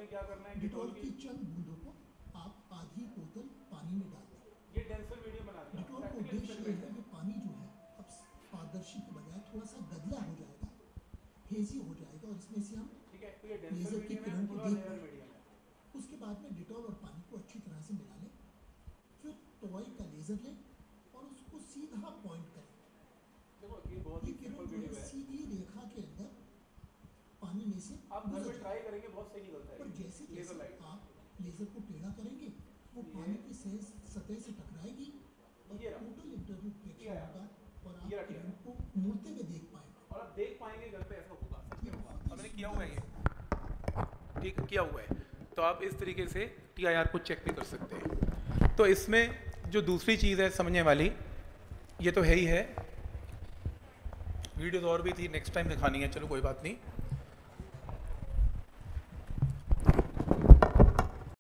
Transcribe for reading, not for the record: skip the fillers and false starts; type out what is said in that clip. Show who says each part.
Speaker 1: में क्या करना है?
Speaker 2: डिटॉल की चंद बूंदों को आप आधी बोतल पानी में डाल दें।
Speaker 1: ये डेंसर वीडियो बना दिया।
Speaker 2: डिटॉल का उद्देश्य ये है कि पानी जो है अब पारदर्शी के बजाय थोड़ा सा गदला हो जाएगा, हेजी हो जाएगा और इसमें से हम
Speaker 1: ठीक है, तो ये डेंसर
Speaker 2: लेजर की
Speaker 1: मीडियम
Speaker 2: किरण
Speaker 1: है,
Speaker 2: को
Speaker 1: पूरा
Speaker 2: देख
Speaker 1: लेयर
Speaker 2: पाएं।
Speaker 1: मीडियम है।
Speaker 2: उसके बाद में डिटॉल और पानी को अच्छी तरह से मिला लें, फिर टॉय का लेजर लें और उसको सीधा पॉइंट करें।
Speaker 1: देखो ये बहुत
Speaker 2: ये
Speaker 1: ही
Speaker 2: किरण
Speaker 1: सिंपल
Speaker 2: जो है
Speaker 1: वीडियो है,
Speaker 2: सीधी रेखा के अंदर पानी में से
Speaker 1: आप घर
Speaker 2: गुजर
Speaker 1: में ट्राई करेंगे, बहुत सही निकलता
Speaker 2: जाएगी।
Speaker 1: है।
Speaker 2: पर जैसे
Speaker 1: लेजर
Speaker 2: जैसे
Speaker 1: लाइट,
Speaker 2: आप लेजर को टेढ़ा करेंगे वो पानी की सतह से टकराएगी और
Speaker 1: ये रहा।
Speaker 2: टोटल इंटरप्रिटेशन
Speaker 1: ये रहा।
Speaker 2: होगा और
Speaker 1: ये
Speaker 2: आप
Speaker 1: रखिए।
Speaker 2: किरण को मुड़ते हुए देख पाएंगे।
Speaker 1: और आप देख पाएंगे घर पे ऐसा होगा, सच में
Speaker 2: ये
Speaker 1: होगा।
Speaker 2: बहुत
Speaker 1: और
Speaker 2: ही
Speaker 1: मैंने किया हुआ है ये,
Speaker 2: सुंदर
Speaker 1: ठीक किया हुआ है। तो आप इस तरीके से TIR को चेक भी कर सकते हैं। तो इसमें जो दूसरी चीज़ है समझने वाली, ये तो है ही है, वीडियोस और भी थी, नेक्स्ट टाइम दिखानी है, चलो कोई बात नहीं।